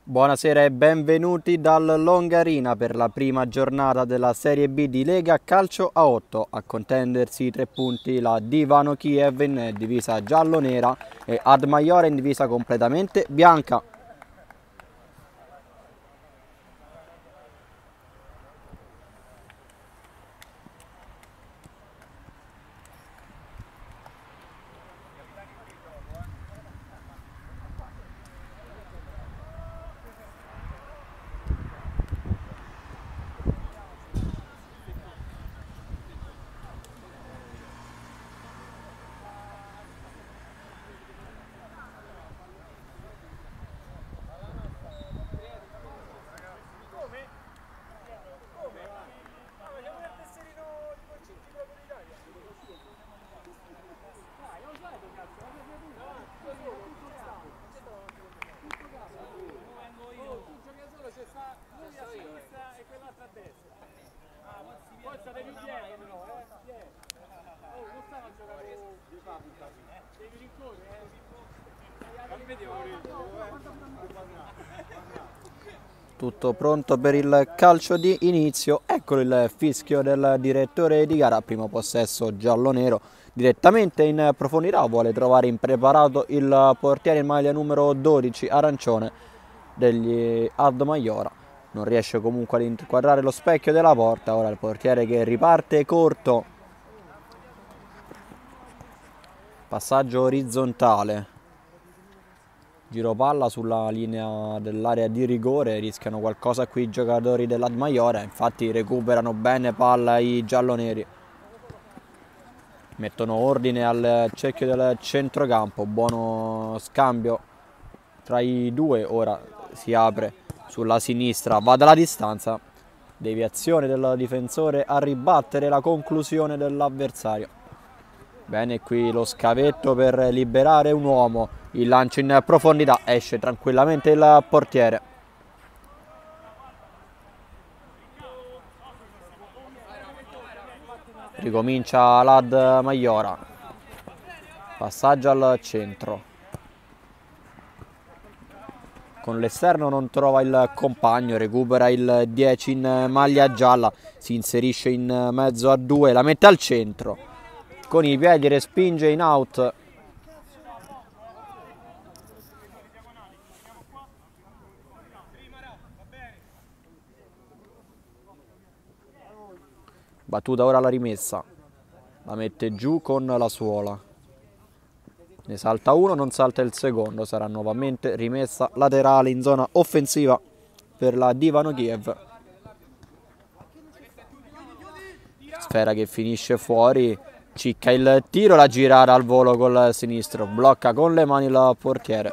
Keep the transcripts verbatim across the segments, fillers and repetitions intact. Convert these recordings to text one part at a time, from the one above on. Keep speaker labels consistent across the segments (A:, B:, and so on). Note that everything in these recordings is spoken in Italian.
A: Buonasera e benvenuti dal Longarina per la prima giornata della Serie B di Lega Calcio a otto. A contendersi i tre punti la Dynamo Kiev in divisa giallo-nera e Ad Maiora in divisa completamente bianca. Tutto pronto per il calcio di inizio. Eccolo il fischio del direttore di gara. Primo possesso giallo-nero direttamente in profondità. Vuole trovare impreparato il portiere in maglia numero dodici arancione degli Ad Maiora. Non riesce comunque ad inquadrare lo specchio della porta. Ora il portiere che riparte corto. Passaggio orizzontale. Giro palla sulla linea dell'area di rigore, rischiano qualcosa qui i giocatori dell'Ad Maiora, infatti recuperano bene palla i gialloneri. Mettono ordine al cerchio del centrocampo, buono scambio tra i due, ora si apre sulla sinistra, va dalla distanza, deviazione del difensore a ribattere la conclusione dell'avversario. Bene qui lo scavetto per liberare un uomo, il lancio in profondità, esce tranquillamente il portiere. Ricomincia l'Ad Maiora, passaggio al centro. Con l'esterno non trova il compagno, recupera il dieci in maglia gialla, si inserisce in mezzo a due, la mette al centro. Con i piedi respinge in out. Battuta ora la rimessa. La mette giù con la suola. Ne salta uno, non salta il secondo. Sarà nuovamente rimessa laterale in zona offensiva per la Dynamo Kiev. Sfera che finisce fuori. Cicca il tiro, la girata al volo col sinistro, blocca con le mani il portiere.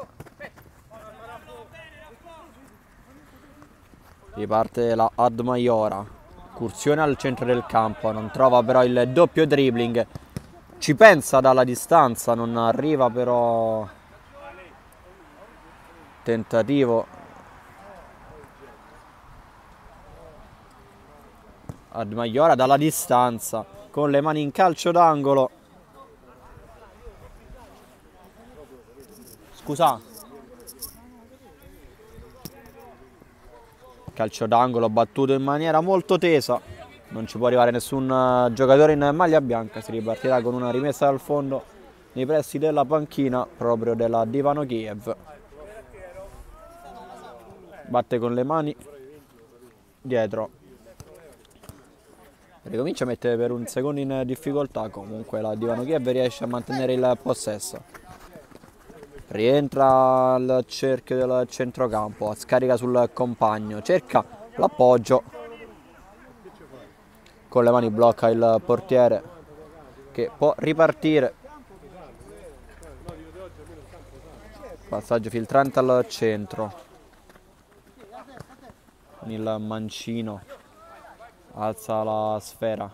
A: Riparte la Ad Maiora, incursione al centro del campo, non trova però il doppio dribbling, ci pensa dalla distanza, non arriva però. Tentativo. Ad Maiora dalla distanza. Con le mani in calcio d'angolo. Scusa. Calcio d'angolo battuto in maniera molto tesa. Non ci può arrivare nessun giocatore in maglia bianca. Si ripartirà con una rimessa dal fondo nei pressi della panchina proprio della Dynamo Kiev. Batte con le mani dietro. Ricomincia a mettere per un secondo in difficoltà, comunque la Dynamo Kiev riesce a mantenere il possesso. Rientra al cerchio del centrocampo, scarica sul compagno, cerca l'appoggio. Con le mani blocca il portiere che può ripartire. Passaggio filtrante al centro. Con il mancino. Alza la sfera.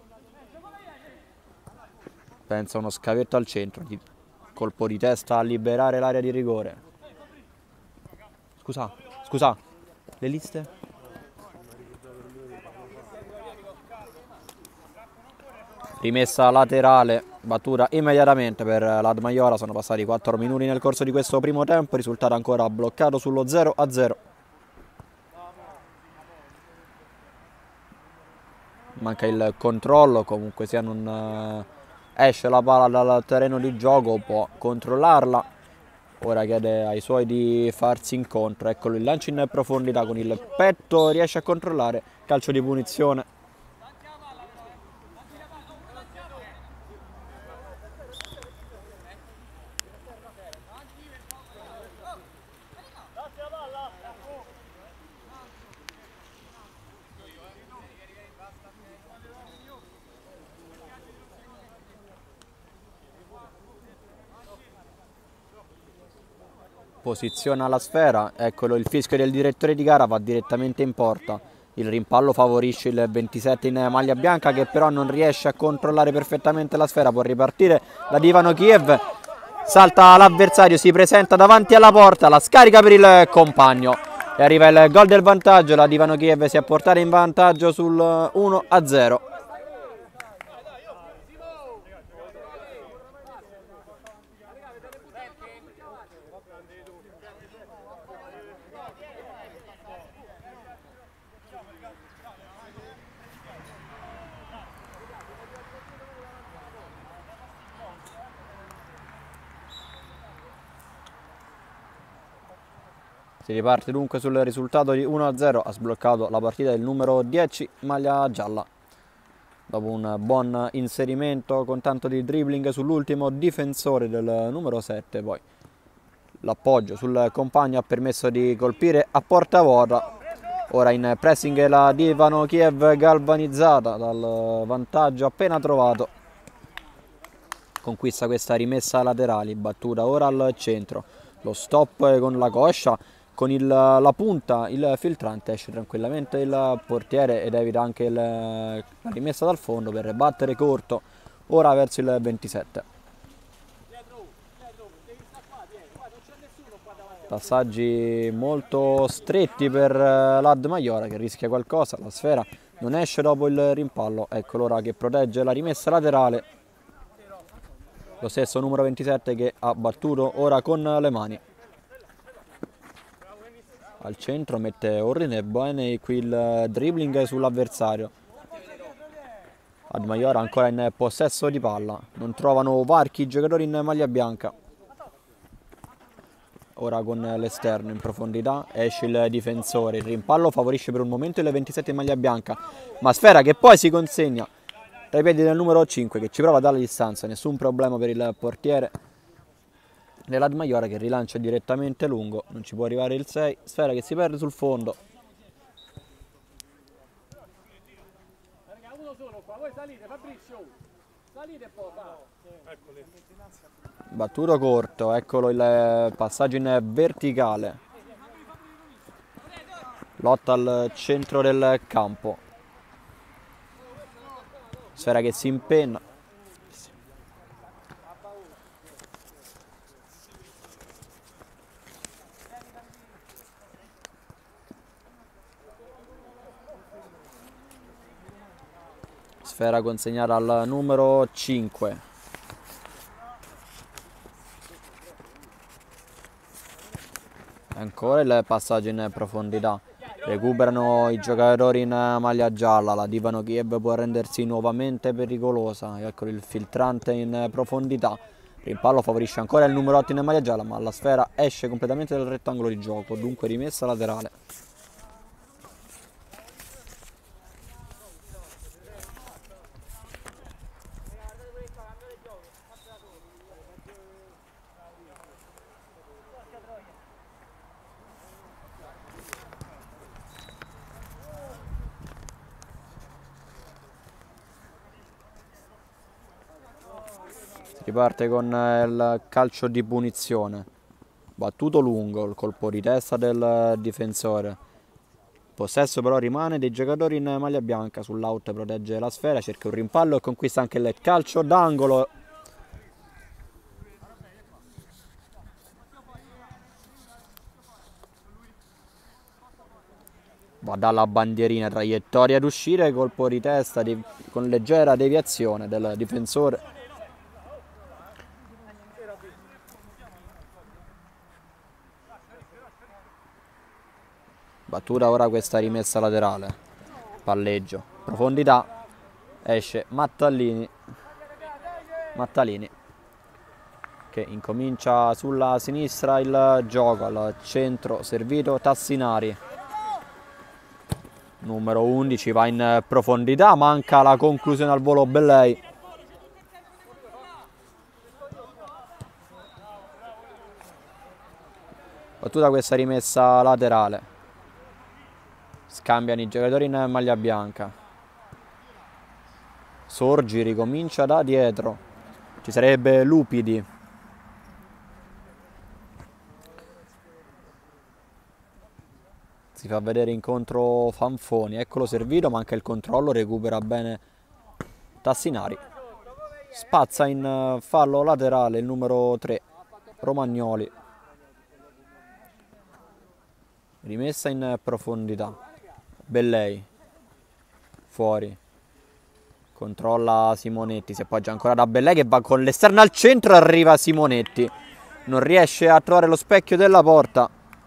A: Pensa uno scavetto al centro. Colpo di testa a liberare l'area di rigore. Scusa, scusa. Le liste? Rimessa laterale, battuta immediatamente per l'Ad Maiora. Sono passati quattro minuti nel corso di questo primo tempo, risultato ancora bloccato sullo zero a zero. manca il controllo, comunque sia non eh, esce la palla dal terreno di gioco, può controllarla. Ora chiede ai suoi di farsi incontro, eccolo il lancio in profondità con il petto, riesce a controllare, calcio di punizione. Posiziona la sfera, eccolo il fischio del direttore di gara, va direttamente in porta. Il rimpallo favorisce il ventisette in maglia bianca che però non riesce a controllare perfettamente la sfera, può ripartire la Dinamo Kiev, salta l'avversario, si presenta davanti alla porta, la scarica per il compagno e arriva il gol del vantaggio, la Dinamo Kiev si è portata in vantaggio sul uno a zero. Si riparte dunque sul risultato di uno a zero, ha sbloccato la partita del numero dieci, maglia gialla. Dopo un buon inserimento con tanto di dribbling sull'ultimo difensore del numero sette, poi l'appoggio sul compagno ha permesso di colpire a porta vuota. Ora in pressing la Dinamo Kiev galvanizzata dal vantaggio appena trovato. Conquista questa rimessa laterale, battuta ora al centro. Lo stop con la coscia. Con il, la punta, il filtrante, esce tranquillamente il portiere ed evita anche il, la rimessa dal fondo per battere corto, ora verso il ventisette. Passaggi molto stretti per l'Ad Maiora che rischia qualcosa, la sfera non esce dopo il rimpallo, ecco l'ora che protegge la rimessa laterale. Lo stesso numero ventisette che ha battuto ora con le mani. Al centro mette ordine, bene qui il dribbling sull'avversario. Ad Maiora ancora in possesso di palla, non trovano varchi i giocatori in maglia bianca. Ora con l'esterno in profondità esce il difensore, il rimpallo favorisce per un momento il ventisette in maglia bianca, ma sfera che poi si consegna dai piedi del numero cinque che ci prova dalla distanza, nessun problema per il portiere dell'Ad Maiora che rilancia direttamente lungo, non ci può arrivare il sei, sfera che si perde sul fondo. Battuto corto, eccolo il passaggio in verticale. Lotta al centro del campo. Sfera che si impenna. Sfera consegnata al numero cinque. Ancora il passaggio in profondità. Recuperano i giocatori in maglia gialla. La Dinamo Kiev può rendersi nuovamente pericolosa. Ecco il filtrante in profondità. Rimpallo favorisce ancora il numero otto in maglia gialla, ma la sfera esce completamente dal rettangolo di gioco, dunque rimessa laterale. Riparte con il calcio di punizione, battuto lungo, il colpo di testa del difensore. Possesso però rimane dei giocatori in maglia bianca, sull'out protegge la sfera, cerca un rimpallo e conquista anche il calcio d'angolo. Va dalla bandierina, traiettoria ad uscire, colpo di testa di, con leggera deviazione del difensore. Battuta ora questa rimessa laterale, palleggio, profondità, esce Mattalini, Mattalini che incomincia sulla sinistra il gioco, al centro servito Tassinari, numero undici, va in profondità, manca la conclusione al volo Bellei. Battuta questa rimessa laterale, scambiano i giocatori in maglia bianca. Sorgi ricomincia da dietro, ci sarebbe Lupidi. Si fa vedere incontro Fanfoni, eccolo servito, manca il controllo, recupera bene Tassinari. Spazza in fallo laterale il numero tre, Romagnoli. Rimessa in profondità, Bellei, fuori, controlla Simonetti, si appoggia ancora da Bellei che va con l'esterno al centro, arriva Simonetti, non riesce a trovare lo specchio della porta.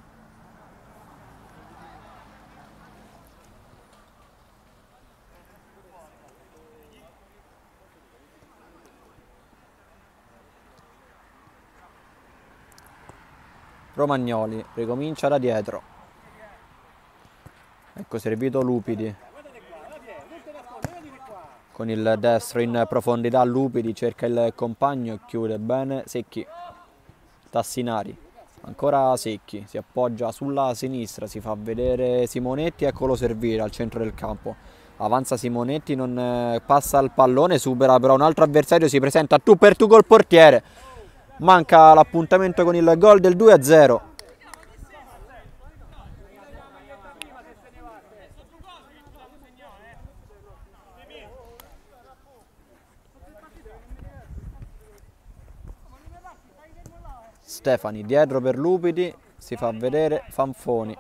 A: Romagnoli ricomincia da dietro, ecco servito Lupidi, con il destro in profondità Lupidi cerca il compagno e chiude bene Secchi. Tassinari, ancora Secchi, si appoggia sulla sinistra, si fa vedere Simonetti, eccolo servire al centro del campo, avanza Simonetti, non passa il pallone, supera però un altro avversario, si presenta tu per tu col portiere, manca l'appuntamento con il gol del due a zero. Stefani dietro per Lupidi, si fa vedere Fanfoni.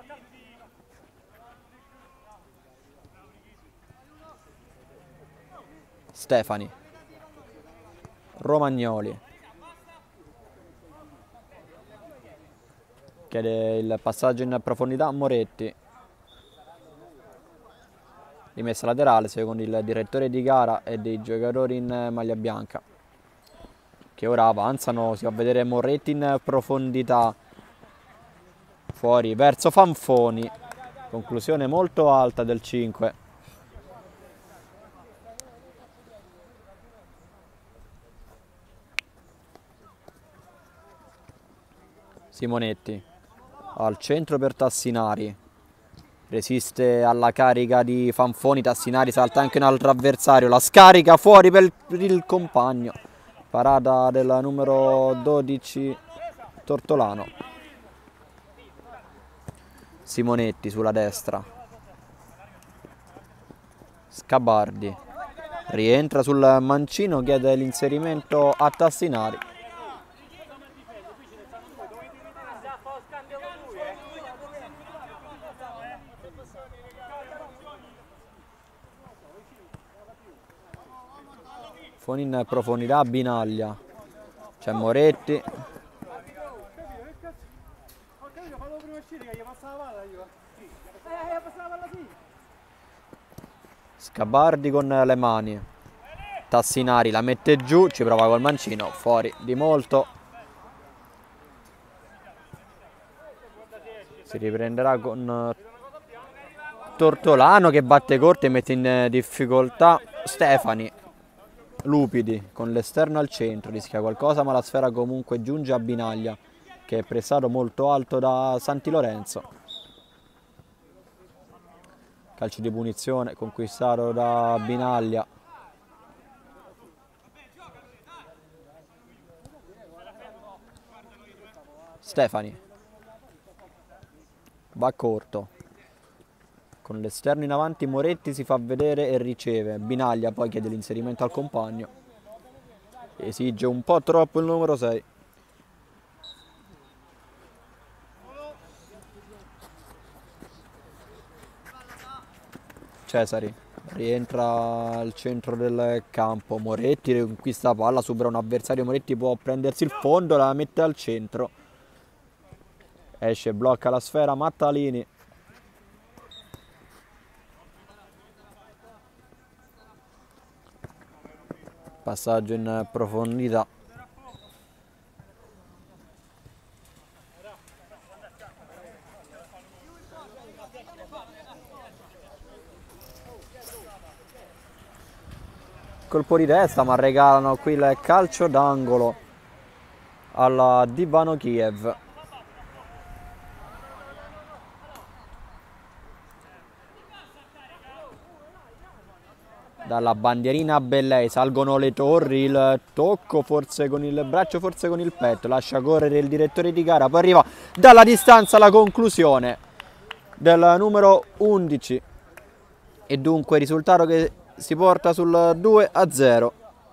A: Stefani, Romagnoli, chiede il passaggio in profondità Moretti, rimessa laterale secondo il direttore di gara e dei giocatori in maglia bianca, che ora avanzano. Si va a vedere Moretti in profondità, fuori verso Fanfoni, conclusione molto alta del cinque. Simonetti al centro per Tassinari, resiste alla carica di Fanfoni, Tassinari salta anche un altro avversario, la scarica fuori per il compagno, parata del numero dodici Tortolano. Simonetti sulla destra, Scabardi rientra sul mancino, chiede l'inserimento a Tassinari. Fuori in profondità Binaglia, c'è Moretti, Scabardi con le mani, Tassinari la mette giù, ci prova col mancino, fuori di molto, si riprenderà con Tortolano che batte corto e mette in difficoltà Stefani. Lupidi con l'esterno al centro, rischia qualcosa ma la sfera comunque giunge a Binaglia che è pressato molto alto da Santi Lorenzo. Calcio di punizione conquistato da Binaglia. Stefani va corto, con l'esterno in avanti Moretti si fa vedere e riceve, Binaglia poi chiede l'inserimento al compagno, esige un po' troppo il numero sei. Cesari rientra al centro del campo, Moretti riconquista la palla, supera un avversario, Moretti può prendersi il fondo, la mette al centro, esce, blocca la sfera Mattalini. passaggio in profondità. Colpo di testa, ma regalano qui il calcio d'angolo alla Dynamo Kiev. Dalla bandierina Bellei salgono le torri, il tocco forse con il braccio, forse con il petto, lascia correre il direttore di gara, poi arriva dalla distanza la conclusione del numero undici e dunque risultato che si porta sul due a zero.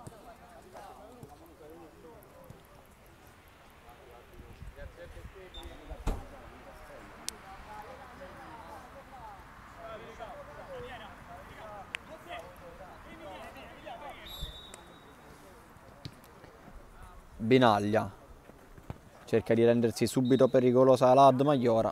A: Binaglia cerca di rendersi subito pericolosa la Ad Maiora,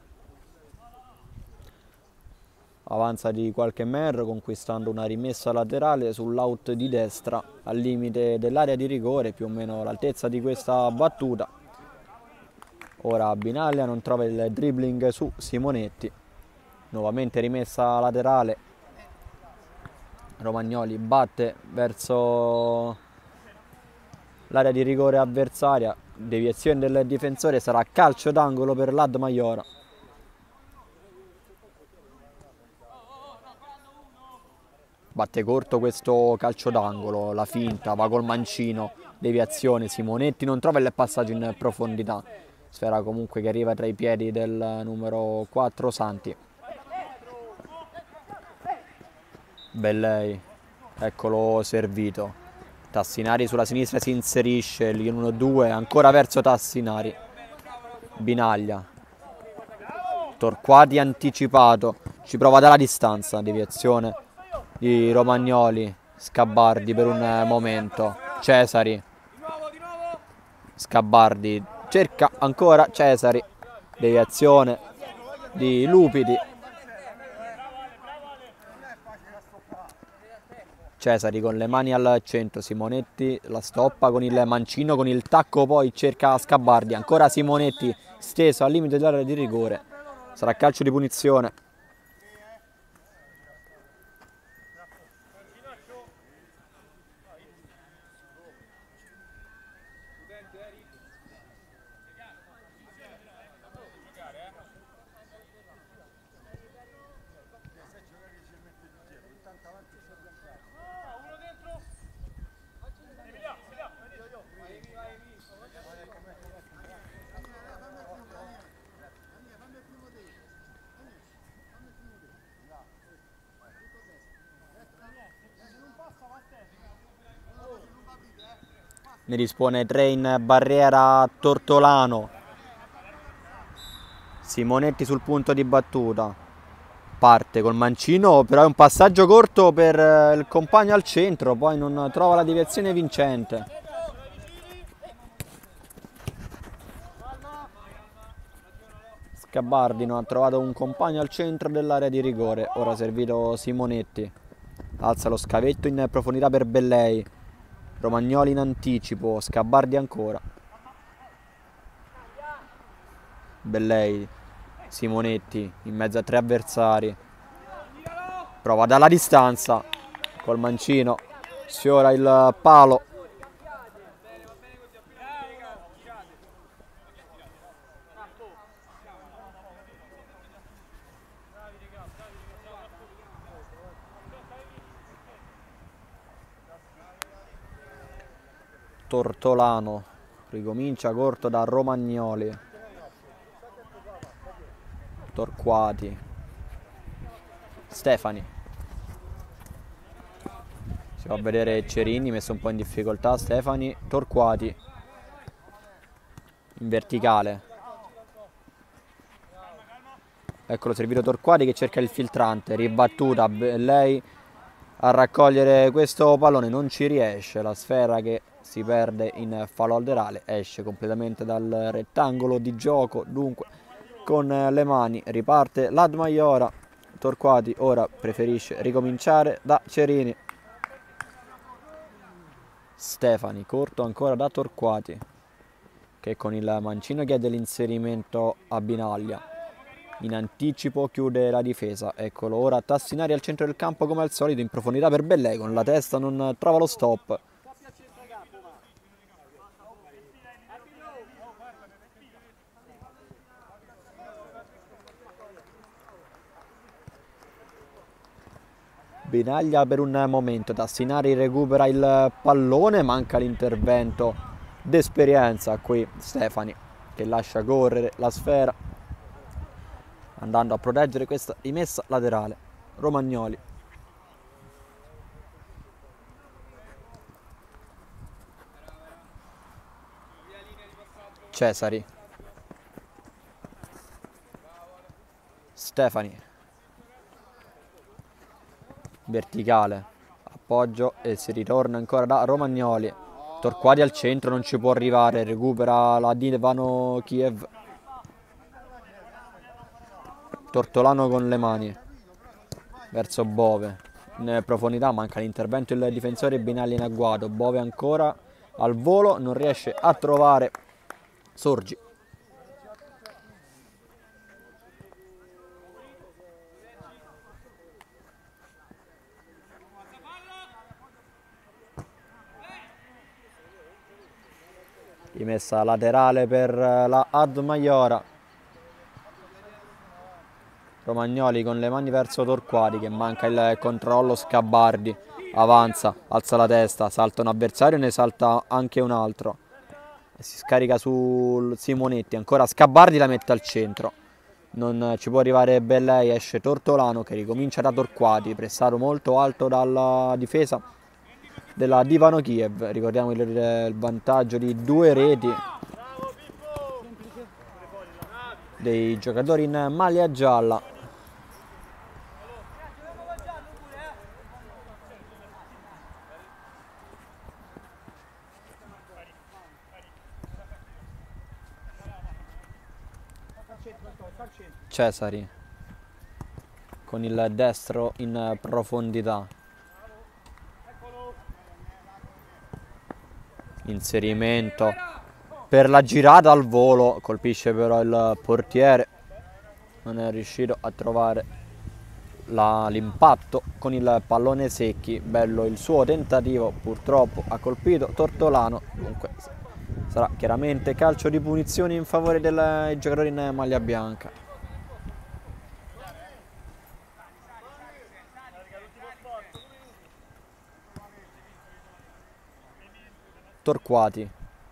A: avanza di qualche metro conquistando una rimessa laterale sull'out di destra al limite dell'area di rigore, più o meno l'altezza di questa battuta. Ora Binaglia non trova il dribbling su Simonetti, nuovamente rimessa laterale, Romagnoli batte verso l'area di rigore avversaria, deviazione del difensore, sarà calcio d'angolo per l'Ad Maiora. Batte corto questo calcio d'angolo, la finta, va col mancino, deviazione, Simonetti non trova il passaggio in profondità, sfera comunque che arriva tra i piedi del numero quattro Santi. Bellei, eccolo servito. Tassinari sulla sinistra si inserisce, in uno due, ancora verso Tassinari. Binaglia. Torquati anticipato, ci prova dalla distanza, deviazione di Romagnoli, Scabbardi per un momento, Cesari. Scabbardi, cerca ancora Cesari, deviazione di Lupidi. Cesari con le mani al centro, Simonetti la stoppa con il mancino, con il tacco poi cerca Scabbardi, ancora Simonetti steso al limite dell'area di rigore, sarà calcio di punizione. Ne dispone tre in barriera Tortolano, Simonetti sul punto di battuta, parte col mancino, però è un passaggio corto per il compagno al centro, poi non trova la deviazione vincente. Scabbardi non ha trovato un compagno al centro dell'area di rigore, ora servito Simonetti, alza lo scavetto in profondità per Bellei, Romagnoli in anticipo, Scabbardi ancora. Bellei, Simonetti in mezzo a tre avversari. Prova dalla distanza col mancino, sfiora il palo. Tortolano ricomincia corto da Romagnoli, Torquati, Stefani, si va a vedere Cerini messo un po' in difficoltà, Stefani, Torquati in verticale, eccolo servito Torquati che cerca il filtrante, ribattuta Bellei a raccogliere questo pallone, non ci riesce, la sfera che si perde in fallo laterale, esce completamente dal rettangolo di gioco, dunque con le mani riparte l'Ad Maiora. Torquati ora preferisce ricominciare da Cerini, Stefani, corto ancora da Torquati, che con il mancino chiede l'inserimento a Binaglia. In anticipo chiude la difesa, eccolo ora Tassinari al centro del campo come al solito, in profondità per Bellei, con la testa non trova lo stop. Binaglia per un momento, Tassinari recupera il pallone, manca l'intervento d'esperienza qui Stefani, che lascia correre la sfera andando a proteggere questa rimessa laterale. Romagnoli, Cesari, Stefani, verticale, appoggio e si ritorna ancora da Romagnoli. Torquati al centro, non ci può arrivare, recupera la Dinamo Kiev. Tortolano con le mani verso Bove, in profondità manca l'intervento del difensore Binaglia in agguato. Bove ancora al volo, non riesce a trovare Sorgi. Rimessa laterale per la Ad Maiora. Romagnoli con le mani verso Torquati, che manca il controllo. Scabbardi avanza, alza la testa, salta un avversario e ne salta anche un altro e si scarica sul Simonetti. Ancora Scabbardi, la mette al centro, non ci può arrivare Bellei, esce Tortolano che ricomincia da Torquati, pressato molto alto dalla difesa della Dinamo Kiev. Ricordiamo il, il vantaggio di due reti dei giocatori in maglia gialla. Cesari con il destro in profondità, inserimento per la girata al volo, colpisce però il portiere, non è riuscito a trovare l'impatto con il pallone Secchi. Bello il suo tentativo, purtroppo ha colpito Tortolano, dunque sarà chiaramente calcio di punizione in favore dei giocatori in maglia bianca. Torquati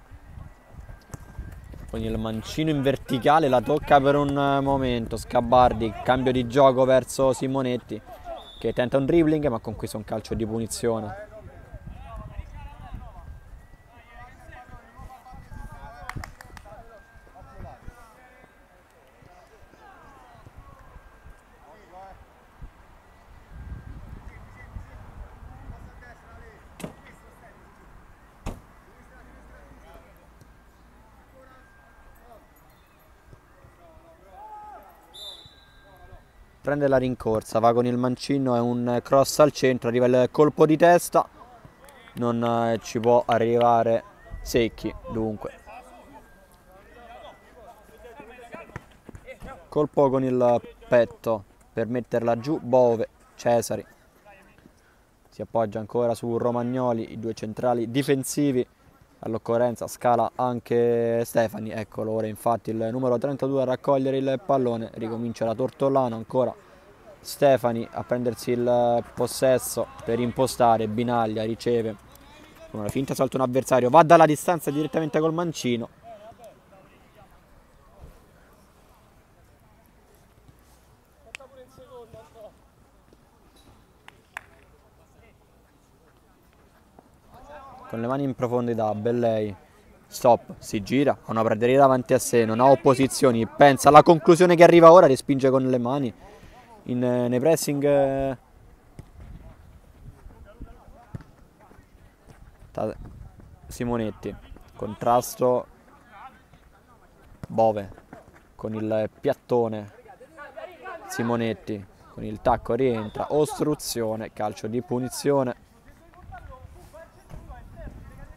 A: con il mancino in verticale, la tocca per un momento Scabbardi, cambio di gioco verso Simonetti che tenta un dribbling ma conquista un calcio di punizione. Prende la rincorsa, va con il mancino, è un cross al centro, arriva il colpo di testa, non ci può arrivare Secchi, dunque colpo con il petto per metterla giù Bove. Cesari si appoggia ancora su Romagnoli, i due centrali difensivi, all'occorrenza scala anche Stefani, eccolo ora infatti il numero trentadue a raccogliere il pallone. Ricomincia la Tortolano, ancora Stefani a prendersi il possesso per impostare. Binaglia riceve con una finta, salta un avversario, va dalla distanza direttamente col mancino. Con le mani in profondità Bellei, stop, si gira, ha una prateria davanti a sé, non ha opposizioni, pensa alla conclusione che arriva ora, respinge con le mani in, nei pressing Simonetti, contrasto Bove con il piattone, Simonetti con il tacco rientra, ostruzione, calcio di punizione.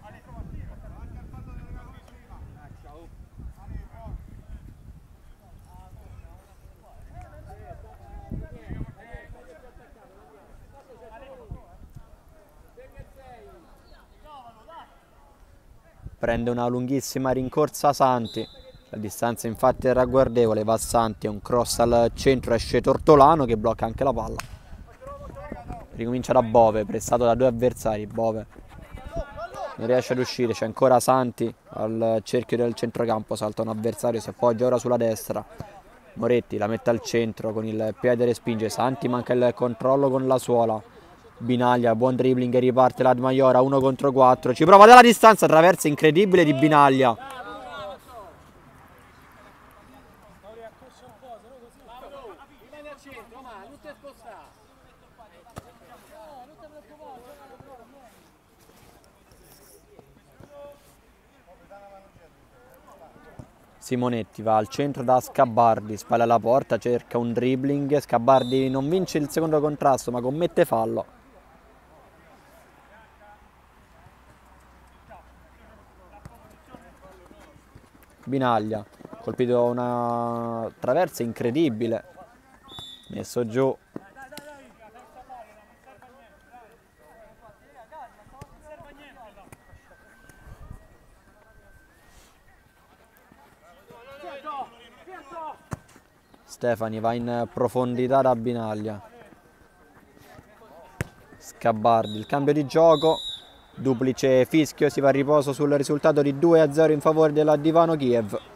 A: prende una lunghissima rincorsa Santi, la distanza infatti è ragguardevole, va Santi, un cross al centro, esce Tortolano che blocca anche la palla. Ricomincia da Bove, pressato da due avversari, Bove non riesce ad uscire, c'è ancora Santi al cerchio del centrocampo, salta un avversario, si appoggia ora sulla destra, Moretti la mette al centro con il piede respinge, Santi manca il controllo con la suola, Binaglia, buon dribbling e riparte la Maiora, uno contro quattro, ci prova dalla distanza, traversa incredibile di Binaglia. Simonetti va al centro da Scabardi, spalla alla porta, cerca un dribbling, Scabardi non vince il secondo contrasto ma commette fallo. Binaglia, colpito una traversa incredibile, messo giù. Stefani va in profondità da Binaglia. Scabardi, il cambio di gioco, duplice fischio, si va a riposo sul risultato di due a zero in favore della Divano Kiev.